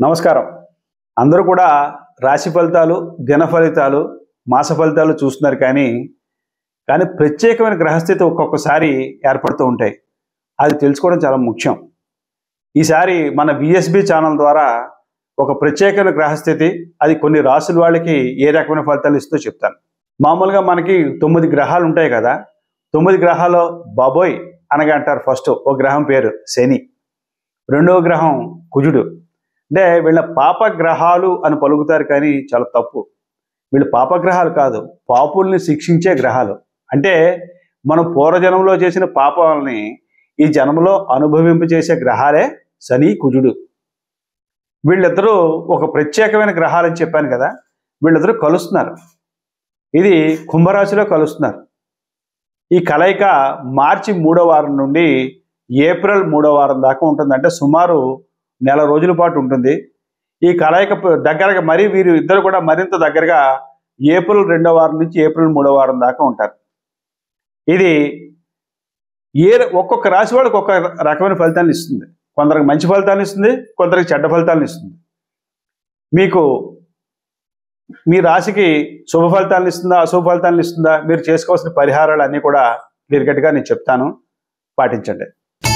నమస్కారం. అందరూ కూడా రాశి ఫలితాలు, దిన ఫలితాలు, మాస ఫలితాలు చూస్తున్నారు కానీ ప్రత్యేకమైన గ్రహస్థితి ఒక్కొక్కసారి ఏర్పడుతూ ఉంటాయి. అది తెలుసుకోవడం చాలా ముఖ్యం. ఈసారి మన విఎస్బి ఛానల్ ద్వారా ఒక ప్రత్యేకమైన గ్రహస్థితి, అది కొన్ని రాసుల వాళ్ళకి ఏ రకమైన ఫలితాలు ఇస్తుందో చెప్తాను. మామూలుగా మనకి 9 గ్రహాలు ఉంటాయి కదా. 9 గ్రహాలు బాబోయ్ అనగా అంటారు. ఫస్ట్ ఒక గ్రహం పేరు శని, రెండవ గ్రహం కుజుడు. అంటే వీళ్ళ పాపగ్రహాలు అని పలుకుతారు కానీ చాలా తప్పు. వీళ్ళు పాపగ్రహాలు కాదు, పాపుల్ని శిక్షించే గ్రహాలు. అంటే మనం పూర్వజన్మలో చేసిన పాపాలని ఈ జన్మలో అనుభవింపచేసే గ్రహాలే శని, కుజుడు. వీళ్ళిద్దరూ ఒక ప్రత్యేకమైన గ్రహాలని చెప్పాను కదా. వీళ్ళిద్దరూ కలుస్తున్నారు. ఇది కుంభరాశిలో కలుస్తున్నారు. ఈ కలయిక మార్చి 3వ వారం నుండి ఏప్రిల్ 3వ వారం దాకా ఉంటుంది. అంటే సుమారు నెల రోజుల పాటు ఉంటుంది. ఈ కలయిక దగ్గరగా మరి వీరు ఇద్దరు కూడా మరింత దగ్గరగా ఏప్రిల్ 2వ వారం నుంచి ఏప్రిల్ 3వ వారం దాకా ఉంటారు. ఇది ఒక్కొక్క రాశి వాళ్ళకి ఒక్కొక్క రకమైన ఫలితాన్ని ఇస్తుంది. కొందరికి మంచి ఫలితాన్ని ఇస్తుంది, కొందరికి చెడ్డ ఫలితాన్ని ఇస్తుంది. మీకు మీ రాశికి శుభ ఫలితాలను ఇస్తుందా, అశుభ ఫలితాలను ఇస్తుందా, మీరు చేసుకోవాల్సిన పరిహారాలు అన్నీ కూడా క్లియర్కట్గా నేను చెప్తాను, పాటించండి.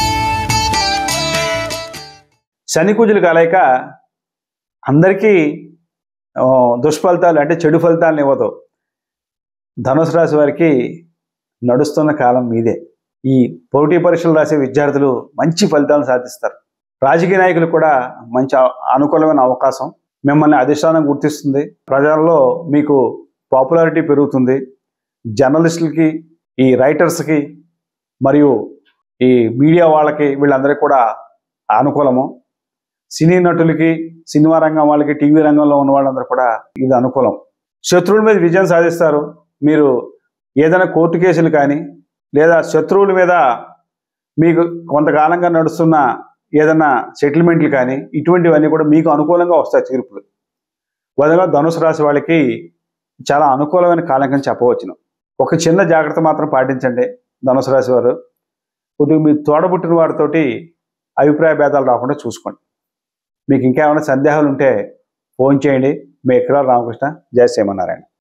శని కుజుల కలయిక అందరికీ దుష్ఫలితాలు అంటే చెడు ఫలితాలను ఇవ్వదు. ధనుసు రాశి వారికి నడుస్తున్న కాలం మీదే. ఈ పోటీ పరీక్షలు రాసే విద్యార్థులు మంచి ఫలితాలను సాధిస్తారు. రాజకీయ నాయకులు కూడా మంచి అనుకూలమైన అవకాశం. మిమ్మల్ని అధిష్టానం గుర్తిస్తుంది. ప్రజల్లో మీకు పాపులారిటీ పెరుగుతుంది. జర్నలిస్టులకి, ఈ రైటర్స్కి మరియు ఈ మీడియా వాళ్ళకి, వీళ్ళందరికీ కూడా అనుకూలము. సినీ నటులకి, సినిమా రంగం వాళ్ళకి, టీవీ రంగంలో ఉన్న వాళ్ళందరూ కూడా ఇది అనుకూలం. శత్రువుల మీద విజయం సాధిస్తారు. మీరు ఏదైనా కోర్టు కేసులు కానీ లేదా శత్రువుల మీద మీకు కొంతకాలంగా నడుస్తున్న ఏదైనా సెటిల్మెంట్లు కానీ ఇటువంటివన్నీ కూడా మీకు అనుకూలంగా వస్తాయి తీర్పులు. విధంగా ధనుసు రాశి వాళ్ళకి చాలా అనుకూలమైన కాలం అని చెప్పవచ్చును. ఒక చిన్న జాగ్రత్త మాత్రం పాటించండి ధనుసు రాశి వారు. కొద్దిగా మీ తోడబుట్టిన వారితోటి అభిప్రాయ భేదాలు రాకుండా చూసుకోండి. మీకు ఇంకా ఏమైనా సందేహాలు ఉంటే ఫోన్ చేయండి. మీ ఎక్కడ రామకృష్ణ. జయ శ్రీమన్నారాయణ.